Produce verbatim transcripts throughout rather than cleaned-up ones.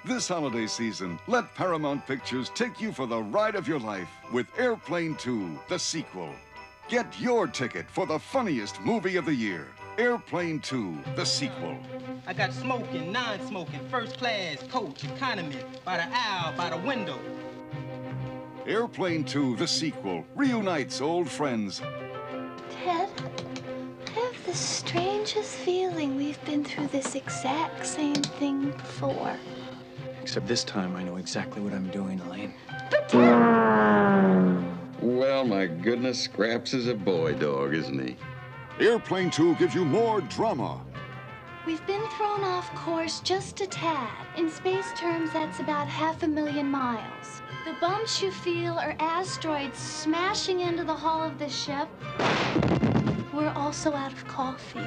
This holiday season, let Paramount Pictures take you for the ride of your life with Airplane two, the sequel. Get your ticket for the funniest movie of the year. Airplane two, the sequel. I got smoking, non-smoking, first class, coach, economy, by the aisle, by the window. Airplane two, the sequel, reunites old friends. Ted, I have the strangest feeling we've been through this exact same thing before. Except this time I know exactly what I'm doing, Elaine. But Ted... Well, my goodness, Scraps is a boy dog, isn't he? Airplane two gives you more drama. We've been thrown off course just a tad. In space terms, that's about half a million miles. The bumps you feel are asteroids smashing into the hull of the ship. We're also out of coffee.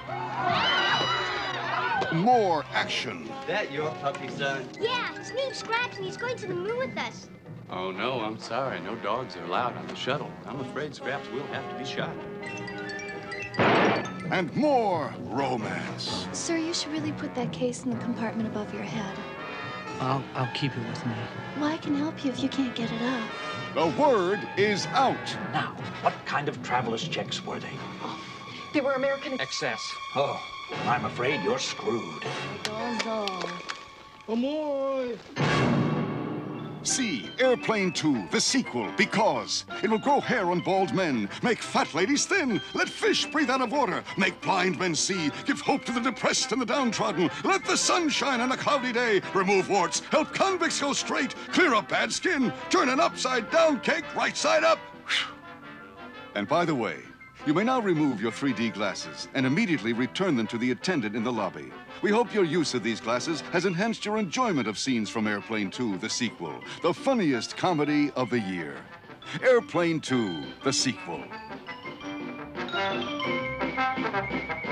More action. That your puppy, son? Yeah, his name's Scraps, and he's going to the moon with us. Oh, no, I'm sorry. No dogs are allowed on the shuttle. I'm afraid Scraps will have to be shot. And more romance. Sir, you should really put that case in the compartment above your head. I'll, I'll keep it with me. Well, I can help you if you can't get it up. The word is out. Now, what kind of traveler's checks were they? Oh, they were American Excess. Oh, I'm afraid you're screwed. Ozone. Amoy! See Airplane two, the sequel, because it will grow hair on bald men, make fat ladies thin, let fish breathe out of water, make blind men see, give hope to the depressed and the downtrodden, let the sun shine on a cloudy day, remove warts, help convicts go straight, clear up bad skin, turn an upside-down cake right side up. And by the way, you may now remove your three D glasses and immediately return them to the attendant in the lobby. We hope your use of these glasses has enhanced your enjoyment of scenes from Airplane two, the sequel, the funniest comedy of the year. Airplane two, the sequel.